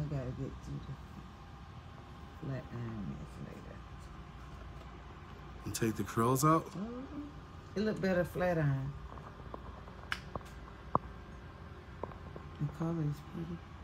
gotta get to the flat iron later. And take the curls out? It look better flat iron. The color is pretty.